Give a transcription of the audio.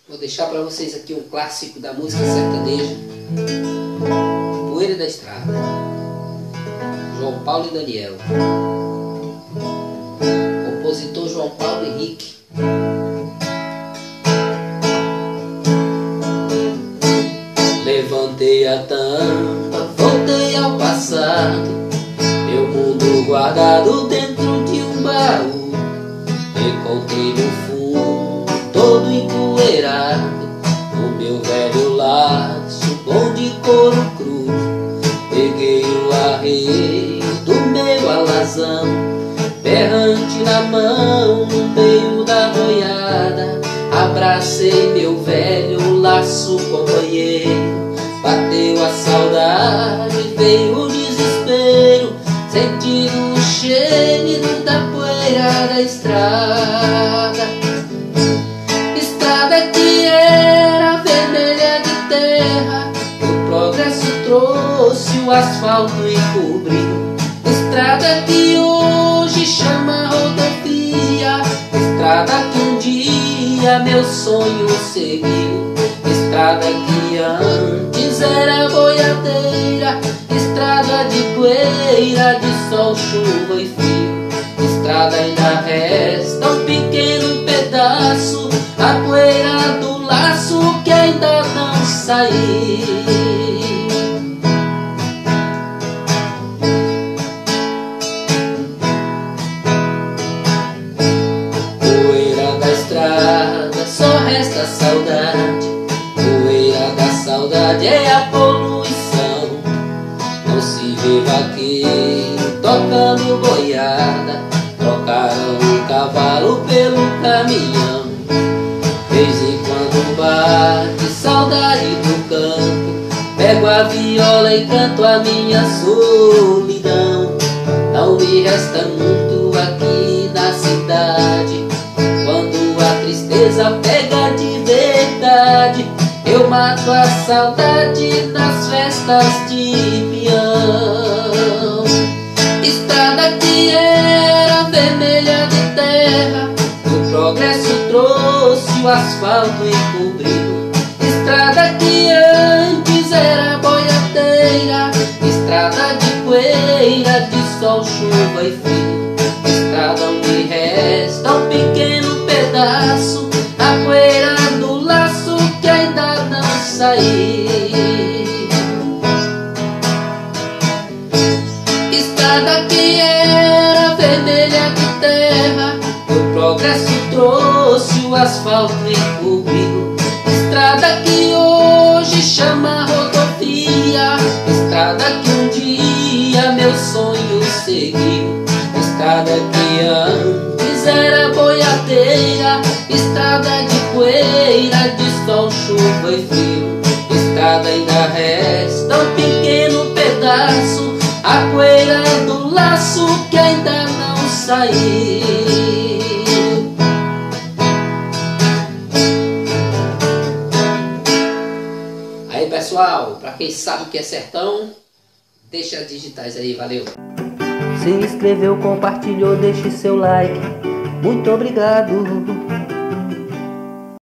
Vou deixar para vocês aqui um clássico da música sertaneja, Poeira da Estrada, João Paulo e Daniel. Compositor João Paulo Henrique. Levantei a tampa, voltei ao passado, meu mundo guardado dentro de um baú. Encontrei no fundo, todo empoeirado, o meu velho laço bom de couro cru. Peguei o arreio do meu alazão, berrante na mão, no meio da boiada. Abracei meu velho laço companheiro. Bateu a saudade, veio o desespero, sentindo o cheiro da poeira da estrada. Estrada que era vermelha de terra, o progresso trouxe o asfalto e cobriu. Estrada que hoje chama rodovia, estrada que um dia meu sonho seguiu. Estrada que antes era boiadeira, estrada de poeira, de sol, chuva e frio. Estrada ainda resta um pequeno pedaço, a poeira do laço que ainda não saiu. Poeira da estrada, só resta saudade. Poeira da saudade é a poluição. Não se vê vaqueiro tocando boiada, trocaram o cavalo pelo caminhão. Vez em quando bate saudade do campo, pego a viola e canto a minha solidão. Não me resta muito aqui na cidade, quando a tristeza pega de verdade. Eu mato a saudade nas festas de peão. Estrada que era vermelha de terra, o progresso trouxe o asfalto e cobriu. Estrada que antes era boiadeira, estrada de poeira, de sol, chuva e frio. Estrada onde resta um pequeno pedaço, a poeira do laço que ainda não saiu. Estrada que era vermelha de terra, o progresso trouxe o asfalto e cobriu. Estrada que hoje chama rodovia, estrada que um dia meu sonho seguiu. Estrada que antes era boiadeira, estrada de poeira, de sol, chuva e frio. Estrada ainda resta um pequeno pedaço, a poeira do laço que ainda não saiu. Aí pessoal, pra quem sabe o que é sertão, deixa as digitais aí, valeu! Se inscreveu, compartilhou, deixe seu like. Muito obrigado.